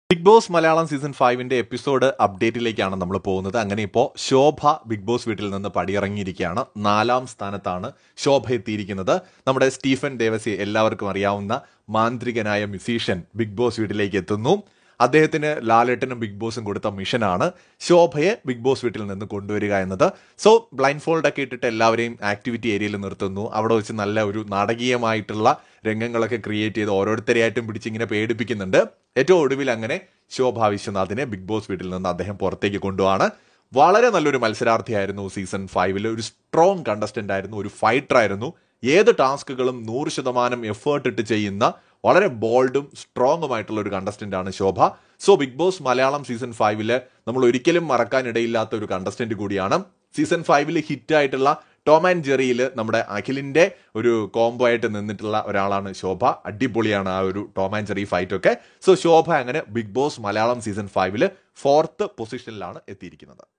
Big Boss Malayalam season 5 episode അപ്ഡേറ്റിലേക്കാണ് നമ്മൾ പോകുന്നത്. അങ്ങനെ ഇപ്പോൾ ശോഭ ബിഗ് ബോസ് വീട്ടിൽ നിന്ന് പടിയിറങ്ങിയിരിക്കുകയാണ്. 4ാം സ്ഥാനത്താണ് ശോഭ എത്തിയിരിക്കുന്നത്. നമ്മുടെ സ്റ്റീഫൻ ദേവസി, എല്ലാവർക്കും അറിയാവുന്ന മാന്ത്രികനായ മ്യൂസീഷ്യൻ, ബിഗ് ബോസ് വീട്ടിലേക്ക് എത്തുന്നു. അദ്ദേഹത്തിന് ലാലേട്ടനും ബിഗ് ബോസും കൊടുത്ത മിഷനാണ് ശോഭയെ ബിഗ് ബോസ് വീട്ടിൽ നിന്ന് കൊണ്ടുവരിക എന്നത്. സോ ബ്ലൈൻഡ് ഫോൾഡ് ഒക്കെ ഇട്ടിട്ട് എല്ലാവരെയും ആക്ടിവിറ്റി ഏരിയയിൽ നിർത്തുന്നു. അവിടെ വെച്ച് നല്ല ഒരു നാടകീയമായിട്ടുള്ള രംഗങ്ങളൊക്കെ ക്രിയേറ്റ് ചെയ്ത് ഓരോരുത്തരെയായിട്ടും പിടിച്ചിങ്ങനെ പേടിപ്പിക്കുന്നുണ്ട്. ഏറ്റവും ഒടുവിൽ അങ്ങനെ ശോഭ വിശ്വനാഥിനെ ബിഗ് ബോസ് വീട്ടിൽ നിന്ന് അദ്ദേഹം പുറത്തേക്ക് കൊണ്ടുപോവാണ്. വളരെ നല്ലൊരു മത്സരാർത്ഥിയായിരുന്നു. സീസൺ 5 ഒരു സ്ട്രോങ് കണ്ടസ്റ്റന്റ് ആയിരുന്നു, ഒരു ഫൈറ്റർ ആയിരുന്നു. ഏത് ടാസ്കുകളും 100% എഫേർട്ട് ഇട്ട് ചെയ്യുന്ന വളരെ ബോൾഡും സ്ട്രോങ്ങുമായിട്ടുള്ള ഒരു കണ്ടസ്റ്റന്റ് ആണ് Shobha. So Bigg Boss Malayalam season 5 നമ്മൾ ഒരിക്കലും മറക്കാനിടയില്ലാത്ത ഒരു കണ്ടസ്റ്റന്റ് കൂടിയാണ്. സീസൺ 5 ഹിറ്റായിട്ടുള്ള ടോം ആൻഡ് ജെറിയിൽ നമ്മുടെ അഖിലിന്റെ ഒരു കോംബോ ആയിട്ട് നിന്നിട്ടുള്ള ഒരാളാണ് ശോഭ. അടിപൊളിയാണ് ആ ഒരു ടോം ആൻഡ് ജെറി ഫൈറ്റ് ഒക്കെ. സോ ശോഭ അങ്ങനെ Bigg Boss Malayalam season 5 4th പൊസിഷനിലാണ് എത്തിയിരിക്കുന്നത്.